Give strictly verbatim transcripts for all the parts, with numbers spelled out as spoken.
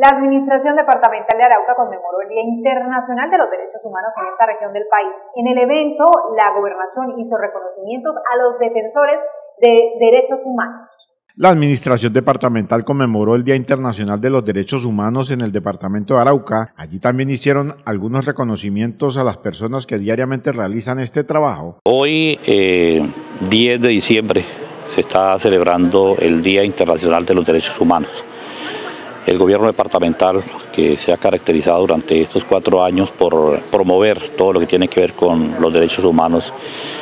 La Administración Departamental de Arauca conmemoró el Día Internacional de los Derechos Humanos en esta región del país. En el evento, la Gobernación hizo reconocimientos a los defensores de derechos humanos. La Administración Departamental conmemoró el Día Internacional de los Derechos Humanos en el departamento de Arauca. Allí también hicieron algunos reconocimientos a las personas que diariamente realizan este trabajo. Hoy, eh, diez de diciembre, se está celebrando el Día Internacional de los Derechos Humanos. El gobierno departamental, que se ha caracterizado durante estos cuatro años por promover todo lo que tiene que ver con los derechos humanos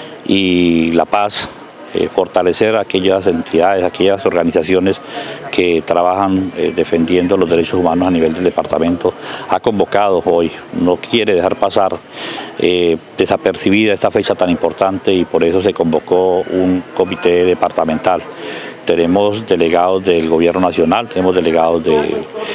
y la paz, eh, fortalecer aquellas entidades, aquellas organizaciones que trabajan eh, defendiendo los derechos humanos a nivel del departamento, ha convocado hoy, no quiere dejar pasar eh, desapercibida esta fecha tan importante y por eso se convocó un comité departamental. Tenemos delegados del gobierno nacional, tenemos delegados de,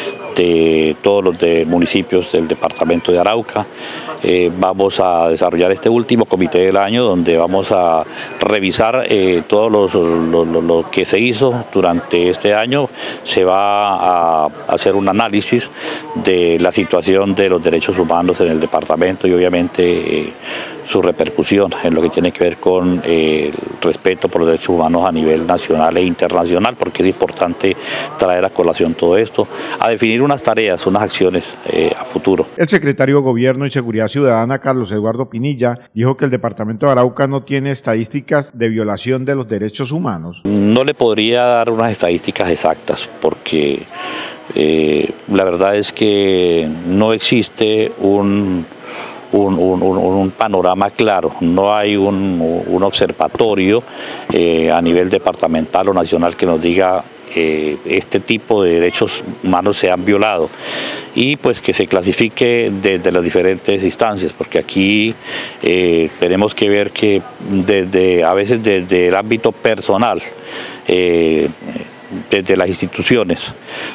de todos los de municipios del departamento de Arauca. Eh, vamos a desarrollar este último comité del año donde vamos a revisar eh, todo los, lo, lo, lo que se hizo durante este año. Se va a hacer un análisis de la situación de los derechos humanos en el departamento y obviamente eh, su repercusión en lo que tiene que ver con eh, el respeto por los derechos humanos a nivel nacional e internacional, porque es importante traer a colación todo esto, a definir unas tareas, unas acciones eh, a futuro. El secretario de Gobierno y Seguridad Ciudadana, Carlos Eduardo Pinilla, dijo que el departamento de Arauca no tiene estadísticas de violación de los derechos humanos. No le podría dar unas estadísticas exactas, porque eh, la verdad es que no existe un... Un, un, un panorama claro, no hay un, un observatorio eh, a nivel departamental o nacional que nos diga eh, este tipo de derechos humanos se han violado y pues que se clasifique desde las diferentes instancias, porque aquí eh, tenemos que ver que desde, a veces desde el ámbito personal, eh, desde las instituciones,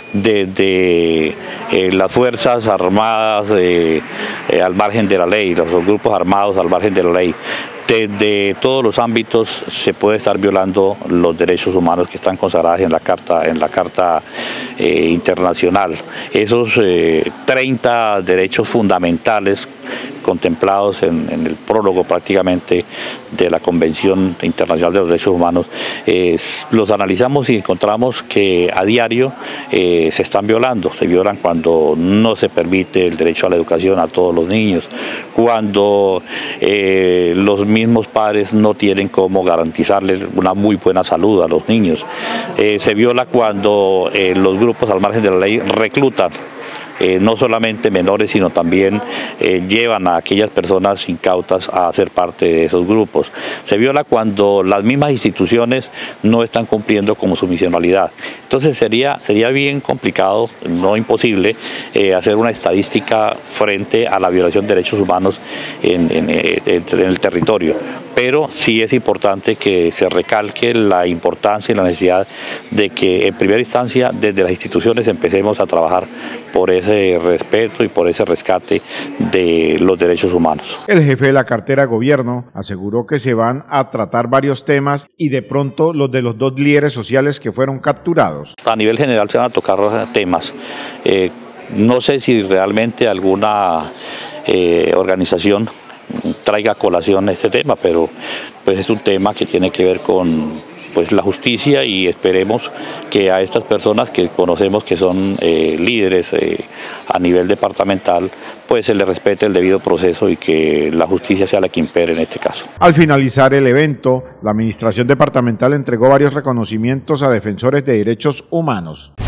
desde eh, las Fuerzas Armadas eh, eh, al margen de la ley, los, los grupos armados al margen de la ley, desde todos los ámbitos se puede estar violando los derechos humanos que están consagrados en la Carta, en la Carta eh, Internacional. Esos eh, treinta derechos fundamentales contemplados en, en el prólogo prácticamente de la Convención Internacional de los Derechos Humanos, eh, los analizamos y encontramos que a diario eh, se están violando. Se violan cuando no se permite el derecho a la educación a todos los niños, cuando eh, los mismos padres no tienen cómo garantizarles una muy buena salud a los niños. Eh, se viola cuando eh, los grupos al margen de la ley reclutan Eh, no solamente menores, sino también eh, llevan a aquellas personas incautas a ser parte de esos grupos. Se viola cuando las mismas instituciones no están cumpliendo con su misionalidad. Entonces sería, sería bien complicado, no imposible, eh, hacer una estadística frente a la violación de derechos humanos en, en, en, en el territorio. Pero sí es importante que se recalque la importancia y la necesidad de que en primera instancia desde las instituciones empecemos a trabajar por ese respeto y por ese rescate de los derechos humanos. El jefe de la cartera de gobierno aseguró que se van a tratar varios temas y de pronto los de los dos líderes sociales que fueron capturados. A nivel general se van a tocar temas. Eh, no sé si realmente alguna eh, organización traiga a colación este tema, pero pues es un tema que tiene que ver con pues la justicia y esperemos que a estas personas que conocemos que son eh, líderes eh, a nivel departamental, pues se les respete el debido proceso y que la justicia sea la que impere en este caso. Al finalizar el evento, la Administración Departamental entregó varios reconocimientos a defensores de derechos humanos.